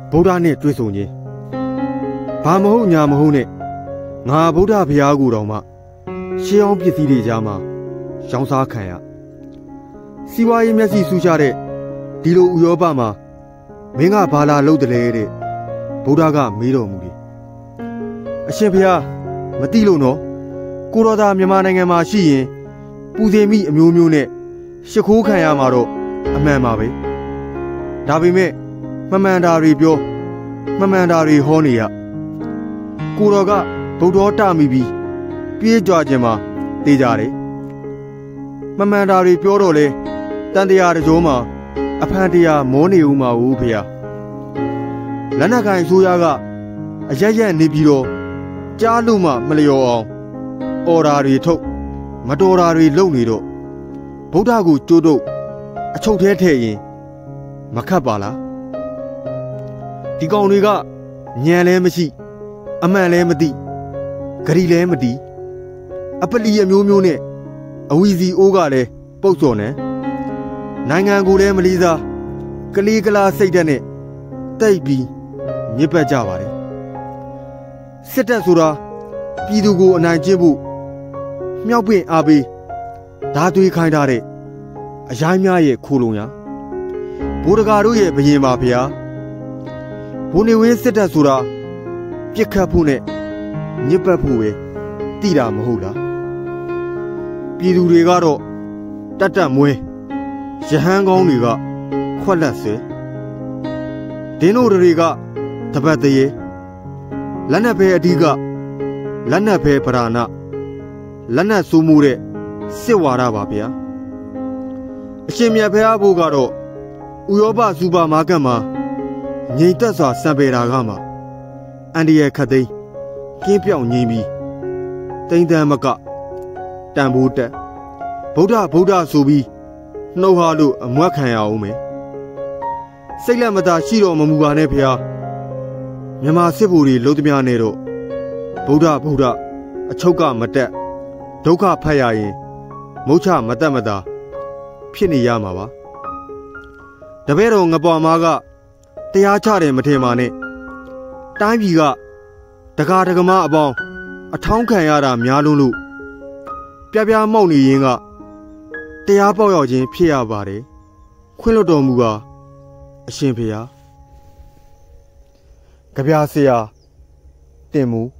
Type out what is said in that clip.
ဗုဒ္ဓနဲ့တွေ့ဆုံခြင်းဘာမဟုတ်ညာမဟုတ်နဲ့ငါဗုဒ္ဓဘုရားကိုတော်မှရှေးအောင်ပစ္စည်းတွေကြားမှာရောင်းစားခံရစီးပွားရေးမျက်စိဆူချတဲ့ဒီလိုဥရောပမှာမင်းကဘာလာလုပ်တယ်လဲတဲ့ဗုဒ္ဓကမေးတော်မူတယ်အရှင်ဘုရားမသိလို့နော်ကိုတော်သာမြန်မာနိုင်ငံမှာရှိရင်ပူဇေမိအမျိုးမျိုးနဲ့ရှ िख ိုးခံရမှာတော့အမှန်ပါပဲဒါပေမဲ့မမှန်တာတွေပြောမမှန်တာတွေဟောနေရကိုတော်ကဗုဒ္ဓတမိပြီးပြေးကြွခြင်းမှာတေးကြတယ်မမှန်တာတွေပြောတော့လေတန်တရားတကြောမှာအဖန်တရားမောနေဦးမှာဘူးဖေ။လက်နက်ကိုင်ဆိုရကအရက်ရက်နေပြီးတော့ကြားလို့မှမလျော်အောင်အော်ဒါတွေထုတ်မတော်တာတွေလုပ်နေတော့ဗုဒ္ဓကိုကြိုးတုပ်အချုပ်ထဲထည့်ရင်မခတ်ပါလားဒီကောင်တွေကညံလဲမရှိအမှန်လဲမသိဂရီလဲမတီးအပလီအမျိုးမျိုးနဲ့အဝီစီအိုးကလည်းပုတ်စော်နေနိုင်ငံကိုလည်းမလီစားကလေးကလားစိတ်ဓာတ်နဲ့တိတ်ပြီးညစ်ပတ်ကြပါတယ်စစ်တပ်ဆိုတာပြည်သူကိုအနိုင်ကျင့်ဖို့မြောက်ပင့်အားပေးဓာသွေးခိုင်းထားတဲ့အရိုင်းများရဲ့ခိုးလုံရဘိုးတကာတို့ရဲ့ဘယင်ပါဗျာဘိုးနေဝင်းစစ်တပ်ဆိုတာပြစ်ခတ်ဖို့နဲ့ညစ်ပတ်ဖို့ပဲတိတာမဟုတ်လားပြည်သူတွေကတော့တတ်တတ်မွဲရဟန်းကောင်းတွေကခွက်လက်ဆဲဒင်းတို့တွေကတပတ်တရေလက်နက်ဖဲအဓိကလက်နက်ဖဲပဓာနလက်နက်စိုးမိုးတဲ့စစ်ဝါဒပါဗျာအရှင်မြတ်ဖဲအဖို့ကတော့ဥရောပစူပါမားကတ်မှာငြိမ်သက်စွာစံပယ်တာကမှအန်ဒီရဲ့ခတ်သိမ်းကင်းပြောင်ငြိမ်ပြီးတိမ်တန်မကတန်ဖိုးတက်ဗုဒ္ဓဆိုပြီးနှုတ်ဟာလို့အမွတ်ခံရအောင်မယ်စိတ်လက်မသာရှိတော်မမူပါနဲ့ဖေဟာမြန်မာစစ်ဗိုလ်တွေလုံးသမျှနဲ့တော့ဗုဒ္ဓအချုပ်ကမတက်ဒုက္ခဖတ်ရရင်မုတ်ချမတက်မသာဖြစ်နေရမှာပါတပည့်တော်ငပွားမားကတရားချတယ်မထင်ပါနဲ့တိုင်းပြည်ကတကာတကမအပေါင်းအထောင်းခံရတာများလုံးလို့ပြပြမောက်နေရင်ကတရားပေါက်ရောက်ခြင်းဖြစ်ရပါတယ်ခွင့်လွတ်တော်မူပါအရှင်ဖေဟာကြပြဆရာတင်မူ